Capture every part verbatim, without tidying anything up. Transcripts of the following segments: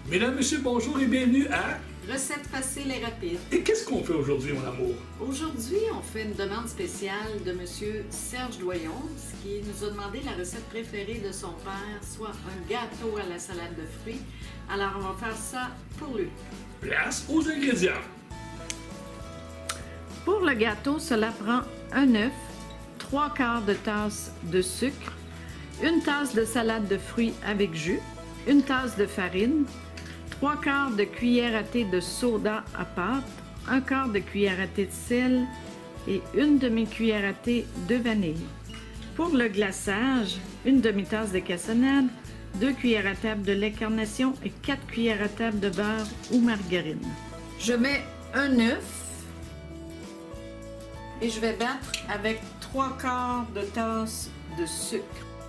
Mesdames, Messieurs, bonjour et bienvenue à... Recette facile et rapide. Et qu'est-ce qu'on fait aujourd'hui, mon amour? Aujourd'hui, on fait une demande spéciale de Monsieur Serge Doyon, qui nous a demandé la recette préférée de son père, soit un gâteau à la salade de fruits. Alors, on va faire ça pour lui. Place aux ingrédients. Pour le gâteau, cela prend un œuf, trois quarts de tasse de sucre, une tasse de salade de fruits avec jus, une tasse de farine, trois quarts de cuillère à thé de soda à pâte, un quart de cuillère à thé de sel et une demi-cuillère à thé de vanille. Pour le glaçage, une demi-tasse de cassonade, deux cuillères à table de lait carnation et quatre cuillères à table de beurre ou margarine. Je mets un œuf et je vais battre avec trois quarts de tasse de sucre.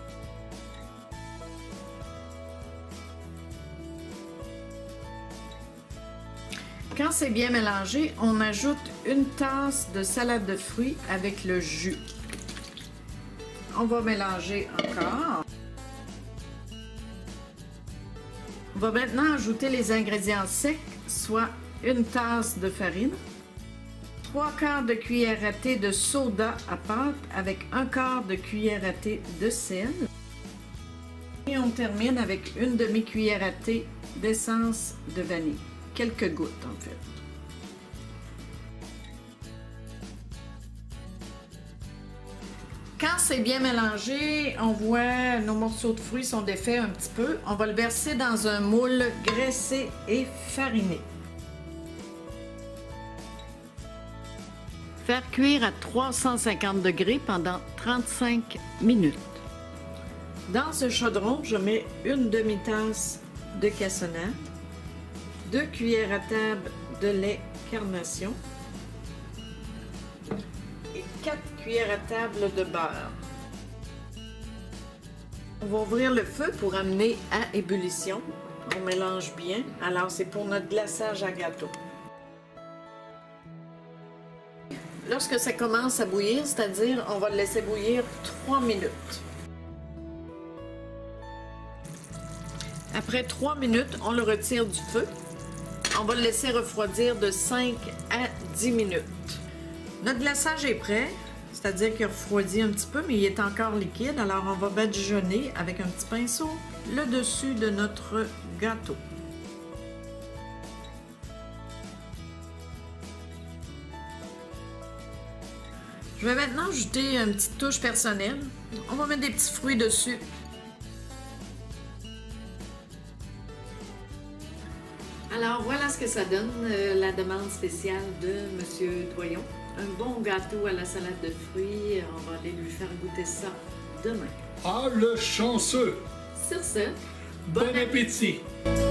Quand c'est bien mélangé, on ajoute une tasse de salade de fruits avec le jus. On va mélanger encore. On va maintenant ajouter les ingrédients secs, soit une tasse de farine, trois quarts de cuillère à thé de soda à pâte avec un quart de cuillère à thé de sel. Et on termine avec une demi-cuillère à thé d'essence de vanille. Quelques gouttes en fait. Quand c'est bien mélangé, on voit nos morceaux de fruits sont défaits un petit peu. On va le verser dans un moule graissé et fariné. Faire cuire à trois cent cinquante degrés pendant trente-cinq minutes. Dans ce chaudron, je mets une demi-tasse de cassonade, deux cuillères à table de lait carnation et quatre cuillères à table de beurre. On va ouvrir le feu pour amener à ébullition. On mélange bien. Alors, c'est pour notre glaçage à gâteau. Lorsque ça commence à bouillir, c'est-à-dire on va le laisser bouillir trois minutes. Après trois minutes, on le retire du feu. On va le laisser refroidir de cinq à dix minutes. Notre glaçage est prêt, c'est-à-dire qu'il refroidit un petit peu, mais il est encore liquide. Alors, on va badigeonner avec un petit pinceau le dessus de notre gâteau. Je vais maintenant ajouter une petite touche personnelle. On va mettre des petits fruits dessus. Alors, voilà ce que ça donne, euh, la demande spéciale de Monsieur Doyon. Un bon gâteau à la salade de fruits. On va aller lui faire goûter ça demain. Ah, le chanceux! Sur ce, Bon appétit!